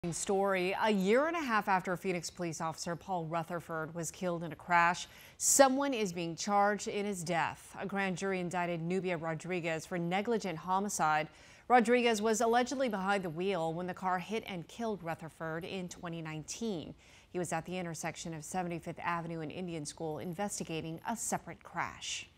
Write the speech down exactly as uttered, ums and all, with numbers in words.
Story. A year and a half after Phoenix police officer Paul Rutherford was killed in a crash, someone is being charged in his death. A grand jury indicted Nubia Rodriguez for negligent homicide. Rodriguez was allegedly behind the wheel when the car hit and killed Rutherford in twenty nineteen. He was at the intersection of seventy-fifth Avenue and Indian School investigating a separate crash.